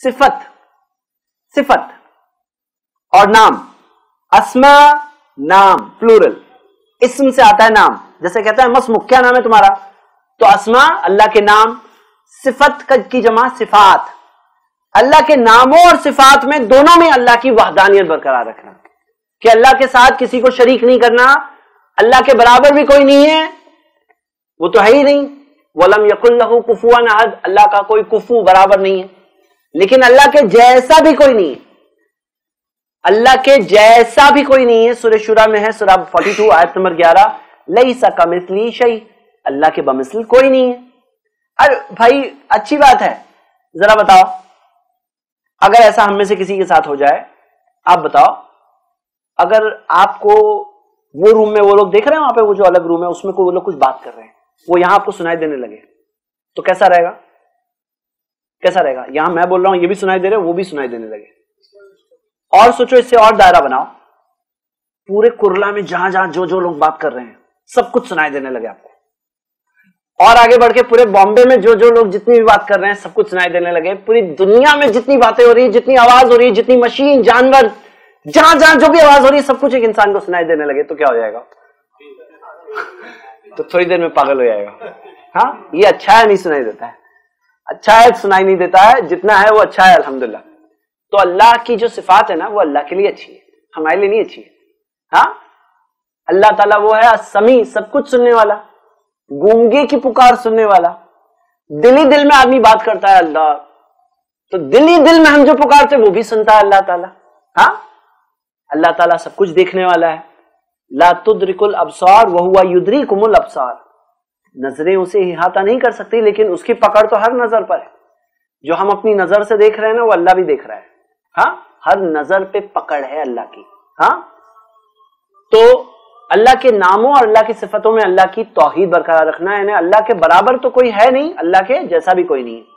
صفت، صفت اور نام، اسما نام پلورل، اسم سے آتا ہے نام، جیسے کہتا ہے مسمک، کیا نام ہے تمہارا، تو اسما اللہ کے نام، صفت کی جمع صفات، اللہ کے ناموں اور صفات میں دونوں میں اللہ کی وحدانیت برقرار رکھنا، کہ اللہ کے ساتھ کسی کو شریک نہیں کرنا، اللہ کے برابر بھی کوئی نہیں ہے، وہ تو ہے ہی نہیں، وَلَمْ يَكُنْ لَهُ كُفُوًا أَحَدٌ، اللہ کا کوئی کفو برابر نہیں ہے، لیکن اللہ کے جیسا بھی کوئی نہیں ہے، اللہ کے جیسا بھی کوئی نہیں ہے۔ سورہ شورى میں ہے، سورہ 42 آیت نمبر 11، لَيْسَ كَمِثْلِهِ شَيْءٌ، اللہ کے بمثل کوئی نہیں ہے۔ ارے بھائی اچھی بات ہے، ذرا بتاؤ اگر ایسا ہم میں سے کسی کے ساتھ ہو جائے، آپ بتاؤ اگر آپ کو وہ روم میں وہ لوگ دیکھ رہے ہیں، وہاں پہ وہ جو الگ روم ہے اس میں وہ لوگ کچھ بات کر رہے ہیں، وہ یہاں آپ کو سنائی دینے لگے تو کیسا رہے گا؟ کیسا رہے گا؟ یہاں میں بول رہا ہوں یہ بھی سنائی دے رہے، وہ بھی سنائی دینے لگے، اور سوچو اس سے اور دائرہ بناؤ، پورے کرلا میں جہاں جہاں جو جو لوگ بات کر رہے ہیں سب کچھ سنائی دینے لگے آپ کو، اور آگے بڑھ کے پورے بامبے میں جو جو لوگ جتنی بھی بات کر رہے ہیں سب کچھ سنائی دینے لگے، پوری دنیا میں جتنی باتیں ہو رہی ہیں، جتنی آواز ہو رہی ہے، جتنی مشین جانور جہاں جہاں جو بھی آواز ہو رہی ہے سب کچھ ایک انسان کو سنائی دینے لگے تو کیا ہو جائے گا؟ تو تھوڑی دیر میں پاگل ہو جائے گا۔ ہاں یہ اچھا ہے، نہیں سنائی دیتا ہے، اچھا ہے سنائی نہیں دیتا ہے، جتنا ہے وہ اچھا ہے الحمدللہ۔ تو اللہ کی جو صفات ہے نا وہ اللہ کے لیے اچھی ہے، ہمارے لیے نہیں اچھی ہے۔ ہاں اللہ تعالیٰ وہ ہے السمیع، سب کچھ سننے والا، گونگے کی پکار سننے والا، دل ہی دل میں آدمی بات کرتا ہے اللہ، تو دل ہی دل میں ہم جو پکارتے وہ بھی سنتا ہے اللہ تعالیٰ۔ ہاں اللہ تعالیٰ سب کچھ دیکھنے والا ہے، لا تدرک الابصار وہو یدریکم الابصار، نظریں اسے احاطہ نہیں کر سکتی لیکن اس کی پکڑ تو ہر نظر پر ہے، جو ہم اپنی نظر سے دیکھ رہے ہیں نا وہ اللہ بھی دیکھ رہا ہے۔ ہاں ہر نظر پہ پکڑ ہے اللہ کی۔ ہاں تو اللہ کے ناموں اور اللہ کی صفتوں میں اللہ کی توحید برقرار رکھنا ہے، یعنی اللہ کے برابر تو کوئی ہے نہیں، اللہ کے جیسا بھی کوئی نہیں ہے۔